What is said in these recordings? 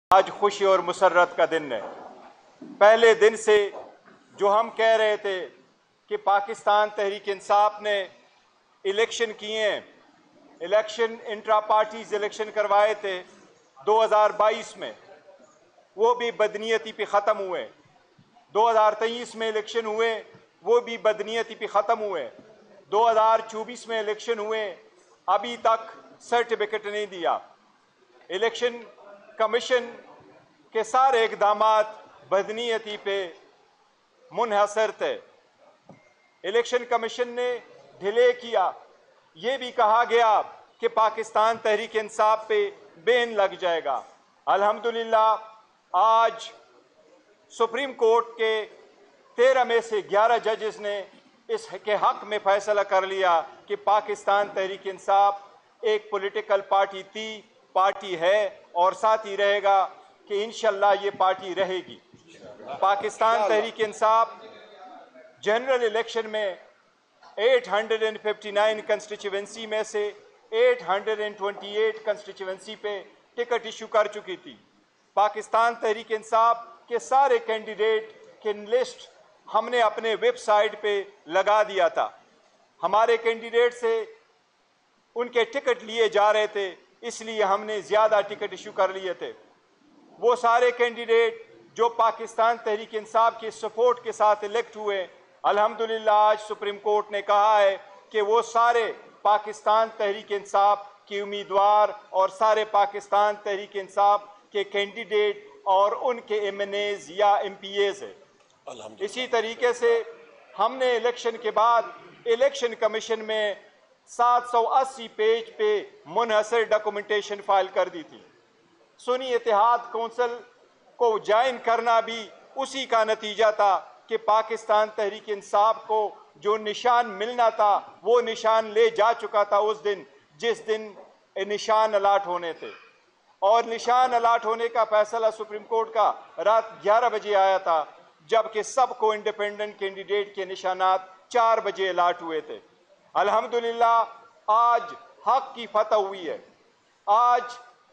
آج خوشی اور مسرت کا دن ہے۔ پہلے دن سے جو ہم کہہ رہے تھے کہ پاکستان تحریک انصاف نے الیکشن کیے ہیں، الیکشن انٹرا پارٹیز الیکشن کروائے تھے 2022 میں، وہ بھی بدنیتی پہ ختم ہوئے۔ 2023 میں الیکشن ہوئے، وہ بھی بدنیتی پہ ختم ہوئے۔ 2024 میں الیکشن ہوئے، ابھی تک سرٹیفکیٹ نہیں دیا۔ الیکشن کمیشن کے سارے اقدامات بدنیتی پہ منحصر تھے۔ الیکشن کمیشن نے ڈھیلے کیا، یہ بھی کہا گیا کہ پاکستان تحریک انصاف پہ بین لگ جائے گا۔ الحمدللہ آج سپریم کورٹ کے 13 میں سے 11 ججز نے اس کے حق میں فیصلہ کر لیا کہ پاکستان تحریک انصاف ایک پولیٹیکل پارٹی تھی، پارٹی ہے اور ساتھ ہی رہے گا کہ انشاءاللہ یہ پارٹی رہے گی۔ پاکستان تحریک انصاف جنرل الیکشن میں 859 کنسٹیچوئنسی میں سے 828 کنسٹیچوئنسی پہ ٹکٹ ایشو کر چکی تھی۔ پاکستان تحریک انصاف کے سارے کینڈیڈیٹ کی لسٹ ہم نے اپنے ویب سائٹ پہ لگا دیا تھا۔ ہمارے کینڈیڈیٹ سے ان کے ٹکٹ لیے جا رہے تھے، اس لیے ہم نے زیادہ ٹکٹ ایشو کر لیے تھے۔ وہ سارے کینڈیڈیٹ جو پاکستان تحریک انصاف کی سپورٹ کے ساتھ الیکٹ ہوئے، الحمدللہ آج سپریم کورٹ نے کہا ہے کہ وہ سارے پاکستان تحریک انصاف کے امیدوار اور سارے پاکستان تحریک انصاف کے کینڈیڈیٹ اور ان کے ایم این ایز یا ایم پی ایز ہیں۔ اسی طریقے سے ہم نے الیکشن کے بعد الیکشن کمیشن میں 780 پیج پہ منحصر ڈاکومنٹیشن فائل کر دی تھی۔ سنی اتحاد کونسل کو جوائن کرنا بھی اسی کا نتیجہ تھا کہ پاکستان تحریک انصاف کو جو نشان ملنا تھا وہ نشان لے جا چکا تھا اس دن جس دن نشان الاٹ ہونے تھے، اور نشان الاٹ ہونے کا فیصلہ سپریم کورٹ کا رات 11 بجے آیا تھا، جبکہ سب کو انڈیپینڈنٹ کینڈیڈیٹ کے نشانات 4 بجے الاٹ ہوئے تھے۔ الحمدللہ آج حق کی فتح ہوئی ہے۔ آج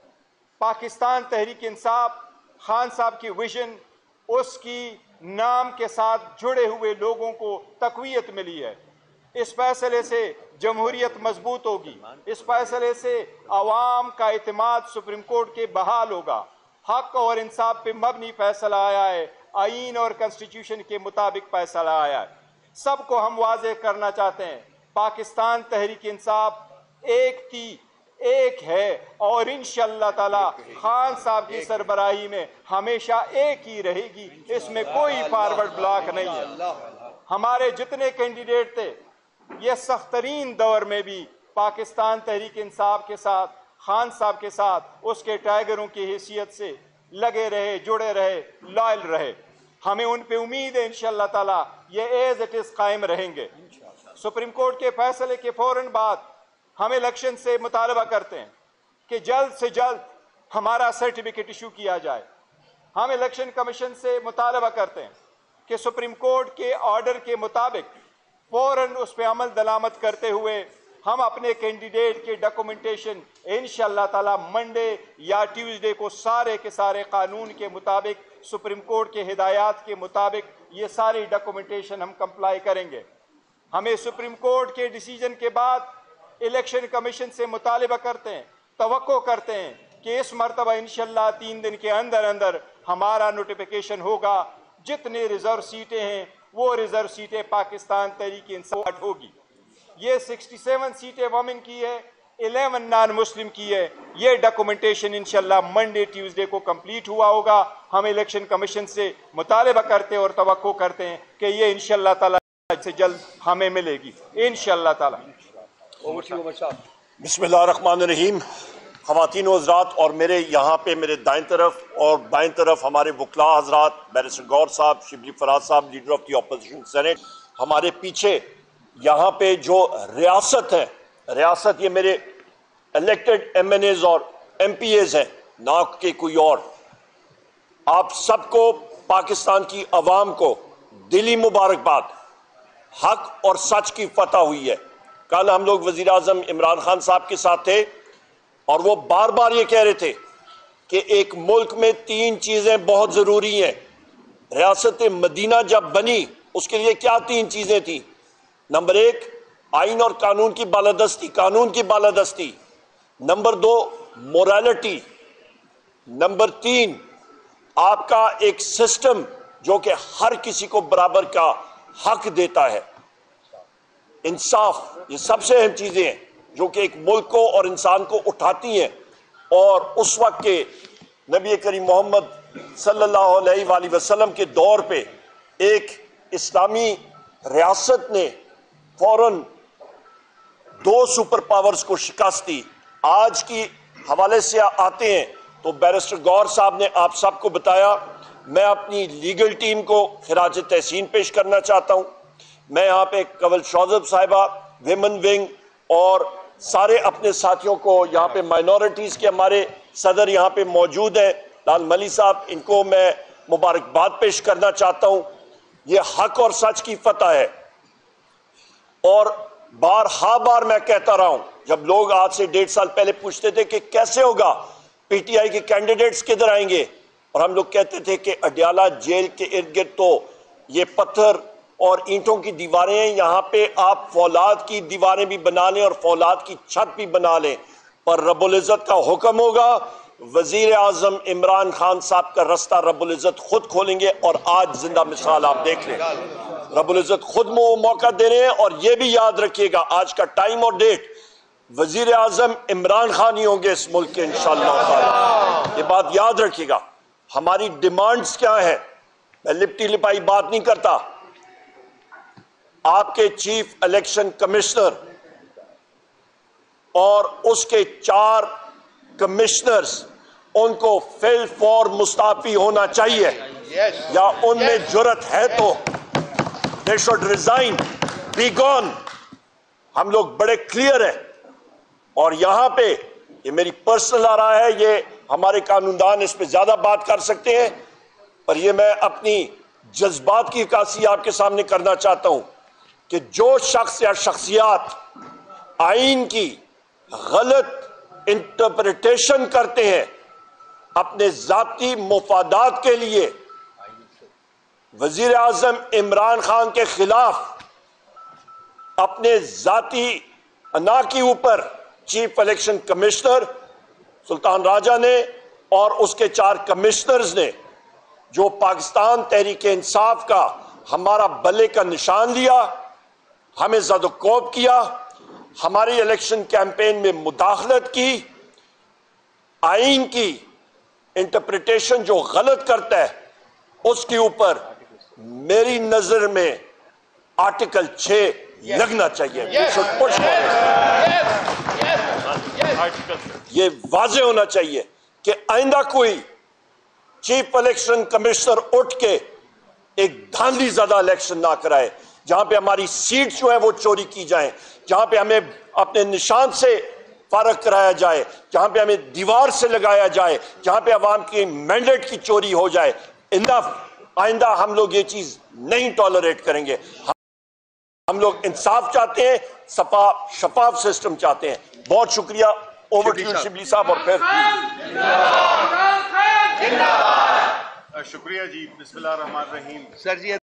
پاکستان تحریک انصاف خان صاحب کی ویژن، اس کی نام کے ساتھ جڑے ہوئے لوگوں کو تقویت ملی ہے۔ اس فیصلے سے جمہوریت مضبوط ہوگی، اس فیصلے سے عوام کا اعتماد سپریم کورٹ کے بحال ہوگا۔ حق اور انصاف پہ مبنی فیصلہ آیا ہے، آئین اور کنسٹیٹیوشن کے مطابق فیصلہ آیا ہے۔ سب کو ہم واضح کرنا چاہتے ہیں، پاکستان تحریک انصاف ایک تھی، ایک ہے، اور انشاءاللہ تعالی خان صاحب کی سربراہی میں ہمیشہ ایک ہی رہے گی۔ اس میں کوئی فارورڈ بلاک نہیں ہے۔ ہمارے جتنے کینڈیڈیٹ تھے یہ سخت ترین دور میں بھی پاکستان تحریک انصاف کے ساتھ، خان صاحب کے ساتھ اس کے ٹائیگروں کی حیثیت سے لگے رہے، جڑے رہے، لائل رہے۔ ہمیں ان پہ امید ہے انشاءاللہ تعالی یہ ایز اٹ از قائم رہیں گے۔ سپریم کورٹ کے فیصلے کے فوراً بعد ہم الیکشن سے مطالبہ کرتے ہیں کہ جلد سے جلد ہمارا سرٹیفکیٹ ایشو کیا جائے۔ ہم الیکشن کمیشن سے مطالبہ کرتے ہیں کہ سپریم کورٹ کے آرڈر کے مطابق فوراً اس پہ عمل درآمد کرتے ہوئے ہم اپنے کینڈیڈیٹ کے ڈاکومنٹیشن انشاءاللہ تعالی منڈے یا ٹیوزڈے کو سارے کے سارے قانون کے مطابق، سپریم کورٹ کے ہدایات کے مطابق یہ ساری ڈاکومنٹیشن ہم کمپلائی کریں گے۔ ہمیں سپریم کورٹ کے ڈیسیجن کے بعد الیکشن کمیشن سے مطالبہ کرتے ہیں، توقع کرتے ہیں کہ اس مرتبہ انشاءاللہ 3 دن کے اندر اندر ہمارا نوٹیفیکیشن ہوگا۔ جتنے ریزرو سیٹیں ہیں وہ ریزرو سیٹیں پاکستان تحریک انصاف ہوگی۔ یہ 67 سیٹیں وومن کی ہے، 11 نان مسلم کی ہے۔ یہ ڈاکومنٹیشن انشاءاللہ منڈے ٹیوزڈے کو کمپلیٹ ہوا ہوگا۔ ہم الیکشن کمیشن سے مطالبہ کرتے ہیں اور توقع کرتے ہیں کہ یہ انشاءاللہ تعالی سے جلد ہمیں ملے گی انشاءاللہ تعالی۔ بسم اللہ الرحمن الرحیم۔ خواتین و حضرات، اور میرے یہاں پہ میرے دائیں طرف اور بائیں طرف ہمارے وکلاء حضرات، بیرسٹر گوہر صاحب، شبلی فراز صاحب، leader of the opposition senate, ہمارے پیچھے یہاں پہ جو ریاست ہے، ریاست یہ میرے الیکٹڈ ایم این ایز اور ایم پی ایز ہیں، نہ کہ کوئی اور۔ آپ سب کو، پاکستان کی عوام کو دلی مبارکباد۔ حق اور سچ کی فتح ہوئی ہے۔ کل ہم لوگ وزیر اعظم عمران خان صاحب کے ساتھ تھے اور وہ بار بار یہ کہہ رہے تھے کہ ایک ملک میں 3 چیزیں بہت ضروری ہیں۔ ریاست مدینہ جب بنی اس کے لیے کیا 3 چیزیں تھیں؟ نمبر 1 آئین اور قانون کی بالادستی، قانون کی بالادستی۔ Number 2 morality. نمبر 3 آپ کا ایک سسٹم جو کہ ہر کسی کو برابر کا حق دیتا ہے، انصاف۔ یہ سب سے اہم چیزیں ہیں جو کہ ایک ملک کو اور انسان کو اٹھاتی ہیں۔ اور اس وقت کے نبی کریم محمد صلی اللہ علیہ وآلہ وسلم کے دور پہ ایک اسلامی ریاست نے فوراً 2 سپر پاورز کو شکست دی۔ آج کی حوالے سے آتے ہیں تو بیرسٹر گوہر صاحب نے آپ سب کو بتایا۔ میں اپنی لیگل ٹیم کو خراج تحسین پیش کرنا چاہتا ہوں۔ میں یہاں پہ کنول شوذب صاحبہ، ویمن ونگ اور سارے اپنے ساتھیوں کو، یہاں پہ مائنورٹیز کے ہمارے صدر یہاں پہ موجود ہیں، لال ملی صاحب، ان کو میں مبارکباد پیش کرنا چاہتا ہوں۔ یہ حق اور سچ کی فتح ہے۔ اور بار میں کہتا رہا ہوں، جب لوگ آج سے 1.5 سال پہلے پوچھتے تھے کہ کیسے ہوگا، پی ٹی آئی کے کینڈیڈیٹس کدھر آئیں گے، اور ہم لوگ کہتے تھے کہ اڈیالہ جیل کے ارد گرد تو یہ پتھر اور اینٹوں کی دیواریں ہیں، یہاں پہ آپ فولاد کی دیواریں بھی بنا لیں اور فولاد کی چھت بھی بنا لیں، پر رب العزت کا حکم ہوگا، وزیر اعظم عمران خان صاحب کا رستہ رب العزت خود کھولیں گے۔ اور آج زندہ مثال آپ دیکھ لیں، رب العزت خود موقع دے رہے ہیں۔ اور یہ بھی یاد رکھیے گا، آج کا ٹائم اور ڈیٹ، وزیر اعظم عمران خان ہی ہوں گے اس ملک کے انشاءاللہ تعالی۔ یہ بات یاد رکھیے گا۔ ہماری ڈیمانڈز کیا ہیں؟ میں لپٹی لپائی بات نہیں کرتا۔ آپ کے چیف الیکشن کمشنر اور اس کے 4 کمشنرز، ان کو فل فور مستعفی ہونا چاہیے، یا ان میں جرت ہے تو they should resign, be gone۔ ہم لوگ بڑے کلیئر ہیں۔ اور یہاں پہ یہ میری پرسنل آ رہا ہے، یہ ہمارے قانوندان اس پہ زیادہ بات کر سکتے ہیں، پر یہ میں اپنی جذبات کی عکاسی آپ کے سامنے کرنا چاہتا ہوں کہ جو شخص یا شخصیات آئین کی غلط انٹرپریٹیشن کرتے ہیں اپنے ذاتی مفادات کے لیے، وزیر اعظم عمران خان کے خلاف اپنے ذاتی انا کے اوپر chief election commissioner Sultan Raja نے اور اس کے 4 کمشنرز نے جو پاکستان تحریک انصاف کا ہمارا بلے کا نشان لیا، ہمیں زد و کوب کیا، ہماری الیکشن کیمپین میں مداخلت کی، آئین کی انٹرپریٹیشن جو غلط کرتا ہے اس کے اوپر میری نظر میں آرٹیکل 6 لگنا چاہیے۔ یہ واضح ہونا چاہیے کہ آئندہ کوئی چیف الیکشن کمشنر اٹھ کے ایک دھاندلی زدہ الیکشن نہ کرائے، جہاں پہ ہماری سیٹ جو ہے وہ چوری کی جائیں، جہاں پہ ہمیں اپنے نشان سے فارغ کرایا جائے، جہاں پہ ہمیں دیوار سے لگایا جائے، جہاں پہ عوام کی مینڈیٹ کی چوری ہو جائے۔ آئندہ ہم لوگ یہ چیز نہیں ٹالریٹ کریں گے۔ ہم لوگ انصاف چاہتے ہیں، شفاف سسٹم چاہتے ہیں۔ بہت شکریہ۔ اوور ٹو یو شبلی صاحب۔ اور پھر شکریہ جی، بسم اللہ الرحمن الرحیم۔ سر جی